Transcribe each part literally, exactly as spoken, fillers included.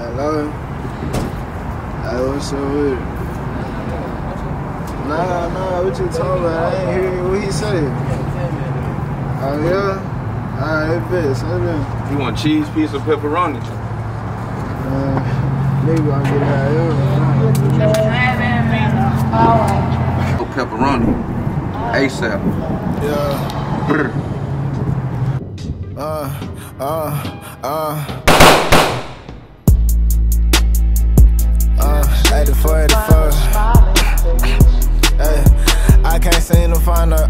Hello? Hey, what's up with it? Nah, nah, what you talking about? I ain't hear what he say. Oh, yeah? Alright, bet, say that. You want cheese, pizza, pepperoni? Uh, nigga gonna get out of here. Oh, pepperoni. ASAP. Yeah. uh, uh, uh. Uh, eighty-four, eighty-four. Hey, I can't seem to find a.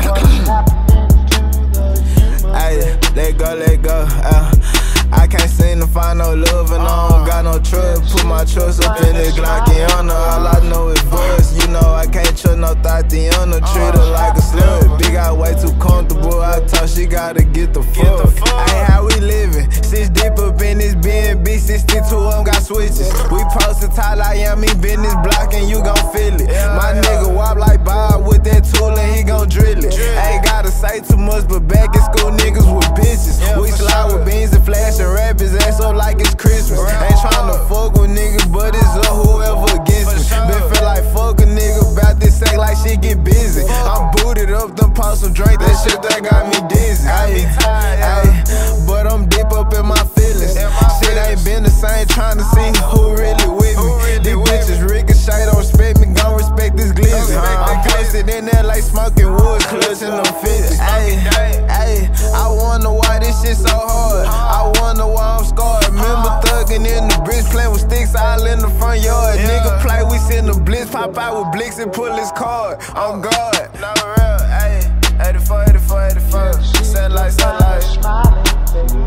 Hey, let go, let go. Uh, I can't seem to find no love and I don't got no trust. Put my trust up in this Glockiana. All I know is buzz. You know I can't trust no Tatiana. Treat her like a slut. Big got way too comfortable. I thought she gotta get the fuck. Hey, how we living? Six deep up in this B and B. sixty-two of them got switches. We posted tall I am me business block and you gon' feel it. My nigga wop like Bob with that tool and he gon' drill it. Ain't gotta say too much, but back in school niggas with bitches. We slide with beans and flash and rap his ass up like it's Christmas. Ain't tryna fuck with niggas, but it's up whoever against me. Been feel like fuck a nigga bout this act like shit get busy. I'm booted up, them post some drink, that shit that got me dizzy. Ay, ay, but I'm deep up in my feelings. Shit ain't been the same, tryna see who really with me. These bitches ricochet, don't respect me, gon' respect this glizzy. I'm posted in there like smoking wood, clutching them fifties. Ay, ay, I wonder why this shit so hard. I wonder why I'm scarred. Remember thugging in the bridge, playing with sticks all in the front yard. Nigga play, we sit in the blitz, pop out with blicks and pull his card. On guard. No real, ayy. eighty-four, eighty-four, eighty-four. Satellite, satellite.